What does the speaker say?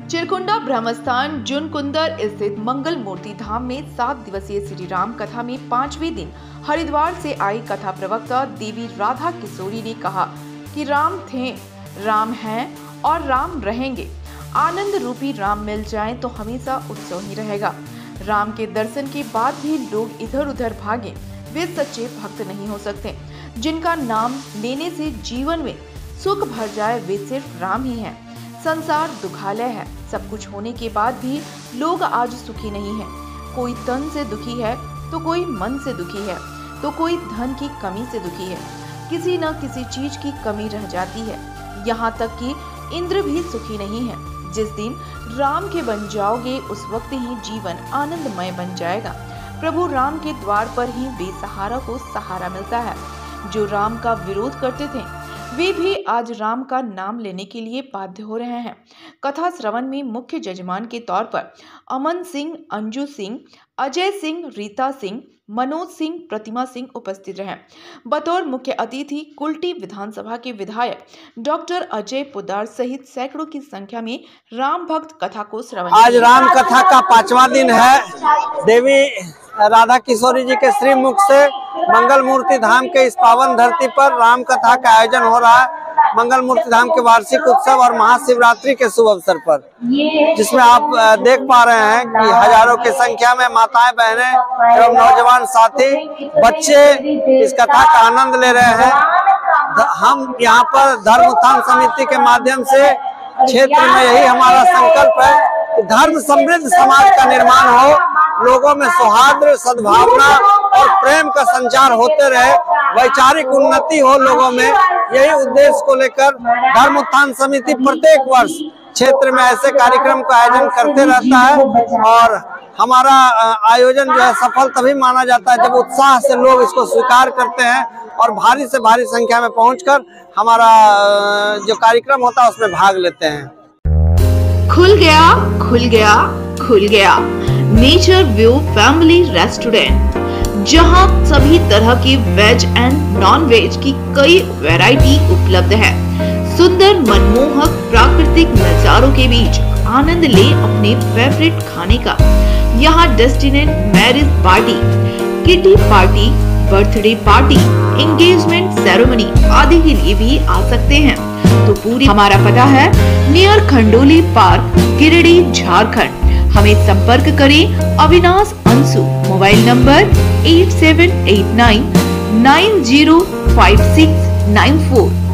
चिरकुंडा ब्रह्मस्थान जुनकुंदर स्थित मंगल मूर्ति धाम में 7 दिवसीय श्री राम कथा में 5वें दिन हरिद्वार से आई कथा प्रवक्ता देवी राधा किशोरी ने कहा कि राम थे, राम हैं और राम रहेंगे। आनंद रूपी राम मिल जाए तो हमेशा उत्सव ही रहेगा। राम के दर्शन के बाद भी लोग इधर उधर भागे, वे सच्चे भक्त नहीं हो सकते। जिनका नाम लेने से जीवन में सुख भर जाए वे सिर्फ राम ही हैं। संसार दुखालय है, सब कुछ होने के बाद भी लोग आज सुखी नहीं है। कोई तन से दुखी है तो कोई मन से दुखी है, तो कोई धन की कमी से दुखी है। किसी न किसी चीज की कमी रह जाती है। यहाँ तक कि इंद्र भी सुखी नहीं है। जिस दिन राम के बन जाओगे उस वक्त ही जीवन आनंदमय बन जाएगा। प्रभु राम के द्वार पर ही बेसहारा को सहारा मिलता है। जो राम का विरोध करते थे वे भी आज राम का नाम लेने के लिए बाध्य हो रहे हैं। कथा श्रवण में मुख्य जजमान के तौर पर अमन सिंह, अंजू सिंह, अजय सिंह, रीता सिंह, मनोज सिंह, प्रतिमा सिंह उपस्थित रहे। बतौर मुख्य अतिथि कुल्टी विधानसभा के विधायक डॉक्टर अजय पुदार सहित सैकड़ों की संख्या में राम भक्त कथा को श्रवण। आज राम कथा का 5वां दिन है। देवी राधा किशोरी जी के श्री मुख से मंगल मूर्ति धाम के इस पावन धरती पर राम कथा का आयोजन हो रहा है। मंगल मूर्ति धाम के वार्षिक उत्सव और महाशिवरात्रि के शुभ अवसर पर, जिसमें आप देख पा रहे हैं कि हजारों की संख्या में माताएं, बहनें एवं नौजवान साथी, बच्चे इस कथा का आनंद ले रहे हैं। हम यहाँ पर धर्म उत्थान समिति के माध्यम से क्षेत्र में यही हमारा संकल्प है कि धर्म समृद्ध समाज का निर्माण हो, लोगों में सौहार्द, सद्भावना और प्रेम का संचार होते रहे, वैचारिक उन्नति हो लोगों में। यही उद्देश्य को लेकर धर्म उत्थान समिति प्रत्येक वर्ष क्षेत्र में ऐसे कार्यक्रम का आयोजन करते रहता है। और हमारा आयोजन जो है सफल तभी माना जाता है जब उत्साह से लोग इसको स्वीकार करते हैं और भारी से भारी संख्या में पहुंचकर हमारा जो कार्यक्रम होता है उसमें भाग लेते हैं। खुल गया, खुल गया, खुल गया नेचर व्यू फैमिली रेस्टोरेंट, जहां सभी तरह की वेज एंड नॉन वेज की कई वैरायटी उपलब्ध है। सुंदर मनमोहक प्राकृतिक नजारों के बीच आनंद ले अपने फेवरेट खाने का। यहाँ destination marriage party, kitty party, birthday party, engagement ceremony आदि के लिए भी आ सकते हैं। तो पूरी हमारा पता है नियर खंडोली पार्क, गिरिडीह, झारखंड। हमें संपर्क करें अविनाश अंशु, मोबाइल नंबर 8789905694।